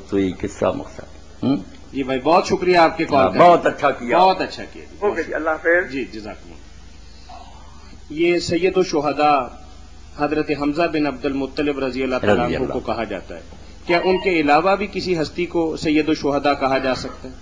سوئی قصہ مقصد. جی بھائی بہت شکریہ آپ کے کال کا. بہت اچھا کیا، بہت اچھا کیا. اوکے جی، اللہ حافظ. جی جزاکم اللہ. یہ سید الشہداء حضرت حمزہ بن عبد المطلب رضی اللہ تعالیٰ عنہ کو کہا جاتا ہے. کیا ان کے علاوہ بھی کسی ہستی کو سید الشہداء کہا جا سکتا ہے؟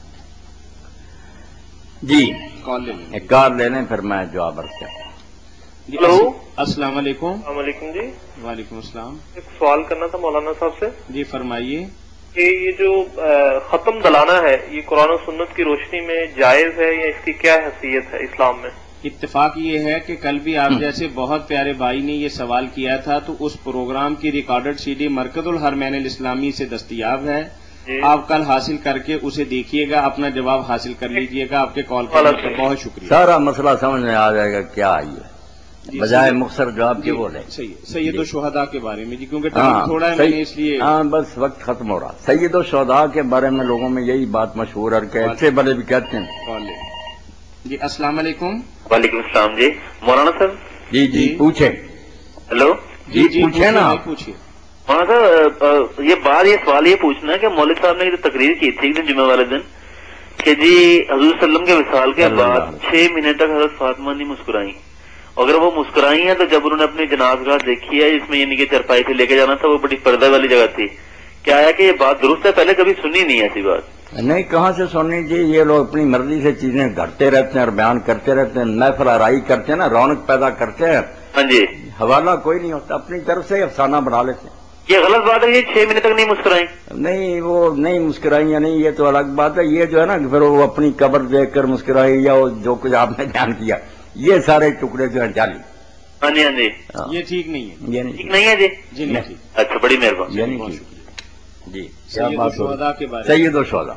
جی کال لے لیں. ایک کار لے لیں پھر میں جواب عرض کرتا ہوں. ہلو، السلام علیکم. السلام علیکم جی. وعلیکم السلام. ایک سوال کرنا تھا مولانا صاحب سے جی فرمائیے. کہ یہ جو ختم دلانا ہے یہ قرآن و سنت کی روشنی میں جائز ہے یا اس کی کیا حیثیت ہے اسلام میں؟ اتفاق یہ ہے کہ کل بھی آپ جیسے بہت پیارے بھائی نے یہ سوال کیا تھا تو اس پروگرام کی recorded C D Markaz al Haramain الاسلامی سے دستیاب ہے. آپ کل حاصل کر کے اسے دیکھیے گا، اپنا جواب حاصل کر لیجیے گا. آپ کے کال کرنے کا بہت شکریہ. سارا مسئلہ سمجھ میں آ جائے گا کیا آئیے بجائے مختصر جواب کے بولے. سید الشہداء کے بارے میں جی کیونکہ ٹائم تھوڑا ہے میں نے اس لیے بس وقت ختم ہو رہا. سید الشہداء کے بارے میں لوگوں میں یہی بات مشہور ہے کہ اچھے بڑے بھی کہتے ہیں. جی السلام علیکم. وعلیکم السلام جی. مولانا صاحب. جی جی پوچھیں. ہلو جی پوچھیں نا. پوچھیے مولانا صاحب. یہ سوال یہ پوچھنا ہے کہ مولوی صاحب نے جو تقریر کی تھی ایک دن جمعہ والے دن کہ جی حضور صلی اللہ علیہ وسلم کے وصال کے بعد 6 منٹ تک حضرت فاطمہ نہیں مسکرائی. اگر وہ مسکرائی ہیں تو جب انہوں نے اپنی جنازگاہ دیکھی ہے جس میں یعنی کہ چرپائی سے لے کے جانا تھا وہ بڑی پردہ والی جگہ تھی. کیا ہے کہ یہ بات درست ہے؟ پہلے کبھی سنی نہیں ایسی بات. نہیں کہاں سے سننی جی. یہ لوگ اپنی مرضی سے چیزیں گھڑتے رہتے ہیں اور بیان کرتے رہتے ہیں، محفل آرائی کرتے ہیں نا، رونق پیدا کرتے ہیں. ہاں جی. حوالہ کوئی نہیں ہوتا، اپنی طرف سے افسانہ بنا لیتے ہیں. یہ غلط بات ہے. یہ 6 منٹ تک نہیں مسکرائی. نہیں وہ نہیں مسکرائی یا نہیں یہ تو الگ بات ہے. یہ جو ہے نا پھر وہ اپنی قبر دیکھ کر مسکرائی یا جو کچھ آپ نے بیان کیا یہ سارے ٹکڑے جو ہیں جعلی. ہاں جی ہاں جی. یہ ٹھیک نہیں ہے. یہ ٹھیک نہیں ہے جی. جی نہیں. اچھا بڑی مہربانی. یہ نہیں ٹھیک. جی سید الشہداء کے بارے سید الشہداء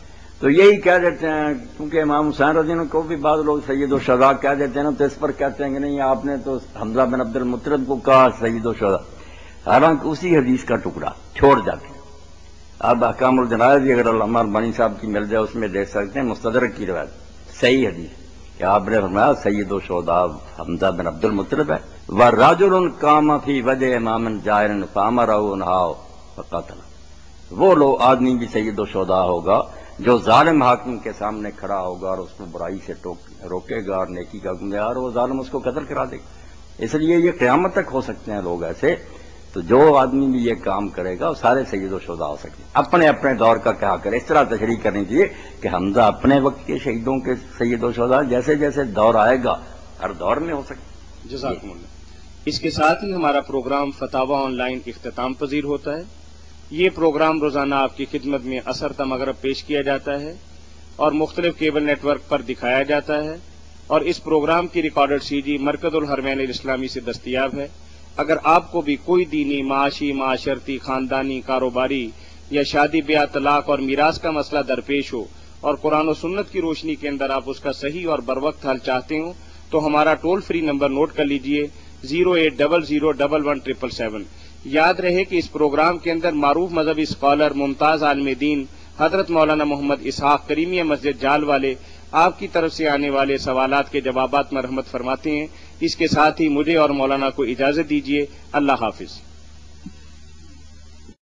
تو یہی کہہ دیتے ہیں کیونکہ امام حسین رضی اللہ عنہ کو بھی بعض لوگ سید الشہداء کہہ دیتے ہیں نا، تو اس پر کہتے ہیں کہ نہیں آپ نے تو حمزہ بن عبد المطلب کو کہا سید الشہداء، حالانکہ اسی حدیث کا ٹکڑا چھوڑ جاتے ہیں. اب احکام الجنائز بھی اگر علامہ البانی صاحب کی مل جائے اس میں دیکھ سکتے ہیں، مستدرک کی روایت صحیح حدیث کہ آپ نے فرمایا سید الشہداء حمزہ بن عبد المطلب ہے. وَرَجُلٌ قَامَ فِي وَجْهِ إِمَامٍ جَائِرٍ فَأَمَرَهُ وَنَهَاهُ فَقَتَلَهُ. وہ لوگ آدمی بھی سید الشہداء ہوگا جو ظالم حاکم کے سامنے کھڑا ہوگا اور اس کو برائی سے روکے گا اور نیکی کا حکم دے گا اور وہ ظالم اس کو قتل کرا دے گا. اس لیے یہ قیامت تک ہو سکتے ہیں لوگ ایسے. تو جو آدمی بھی یہ کام کرے گا وہ سارے سید الشہداء ہو سکتے ہیں. اپنے اپنے دور کا کیا کرے. اس طرح تشریح کرنی چاہیے کہ حمزہ اپنے وقت کے شہیدوں کے سید الشہداء، جیسے جیسے دور آئے گا ہر دور میں ہو سکتے. جزاکم اللہ. اس کے ساتھ ہی ہمارا پروگرام فتاوی آن لائن اختتام پذیر ہوتا ہے. یہ پروگرام روزانہ آپ کی خدمت میں عصر تا مغرب پیش کیا جاتا ہے اور مختلف کیبل نیٹ ورک پر دکھایا جاتا ہے، اور اس پروگرام کی recorded C D Markaz al Haramain الاسلامی سے دستیاب ہے. اگر آپ کو بھی کوئی دینی، معاشی، معاشرتی، خاندانی، کاروباری یا شادی بیاہ، طلاق اور میراث کا مسئلہ درپیش ہو اور قرآن و سنت کی روشنی کے اندر آپ اس کا صحیح اور بروقت حل چاہتے ہوں تو ہمارا ٹول فری نمبر نوٹ کر لیجئے 08001117777. یاد رہے کہ اس پروگرام کے اندر معروف مذہبی اسکالر ممتاز عالم دین حضرت مولانا محمد اسحاق کریمیہ مسجد جال والے آپ کی طرف سے آنے والے سوالات کے جوابات میں رحمت فرماتے ہیں. اس کے ساتھ ہی مجھے اور مولانا کو اجازت دیجیے. اللہ حافظ.